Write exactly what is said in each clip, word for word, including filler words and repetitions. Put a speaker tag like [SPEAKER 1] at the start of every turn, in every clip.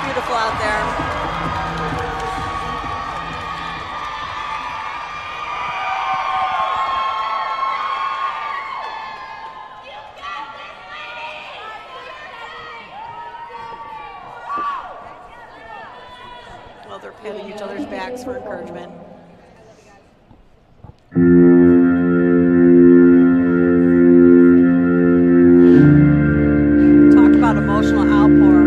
[SPEAKER 1] beautiful out there. Well, they're patting each other's backs for encouragement. Talk about emotional outpour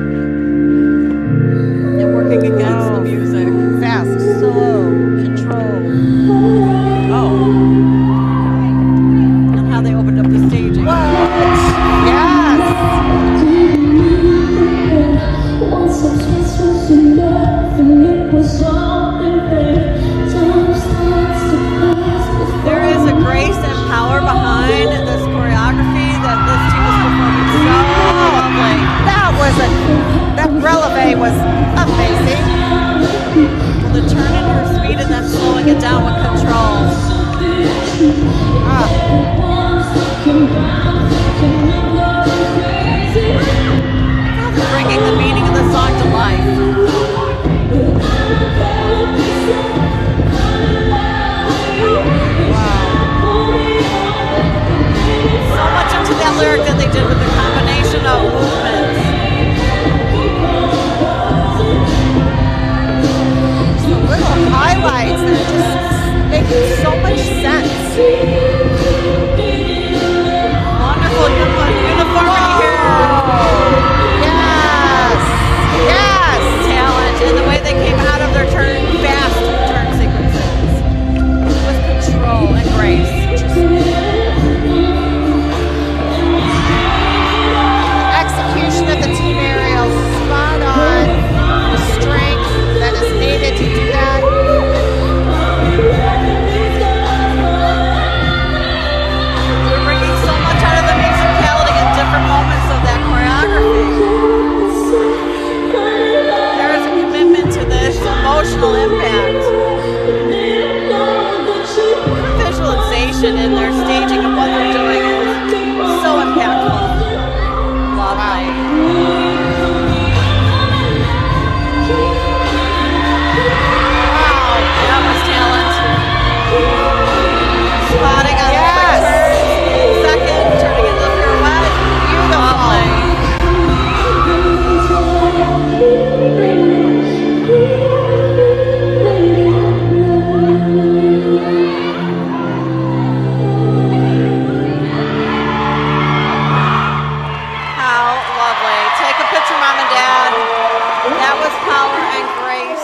[SPEAKER 1] and working against oh. the music.
[SPEAKER 2] Fast, slow, control.
[SPEAKER 1] Oh. And how they opened up the staging.
[SPEAKER 2] What? Yes.
[SPEAKER 1] There is a grace and power behind this choreography that this team is performing so lovely.
[SPEAKER 2] That was a, that releve was amazing.
[SPEAKER 1] Well, the turn in her speed and then slowing it down with control.
[SPEAKER 2] Ah.
[SPEAKER 1] Bringing the meaning of the song to life. So much into that lyric that they did with the combination of movements.
[SPEAKER 2] The little highlights that just make so much sense.
[SPEAKER 1] Wonderful uniformity here.
[SPEAKER 2] Yes, yes.
[SPEAKER 1] Talent and the way they came out of their turn, fast turn sequences with control and grace.
[SPEAKER 2] Execution of the team aerials, spot on. The strength that is needed to do that.
[SPEAKER 1] We're bringing so much out of the musicality in different moments of that choreography. There is a commitment to this emotional impact. Visualization in their staging of what they're doing is so impactful. Lovely. Wow, that was talent. Spotting on
[SPEAKER 2] Yes.
[SPEAKER 1] the turn, second, turning into the pirouette. Lovely. How lovely. Take a picture, Mom and Dad. That was power and grace.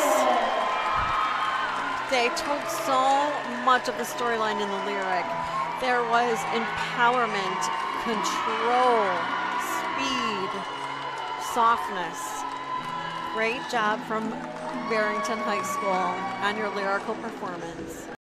[SPEAKER 1] They told so much of the storyline in the lyric. There was empowerment, control, speed, softness. Great job from Barrington High School on your lyrical performance.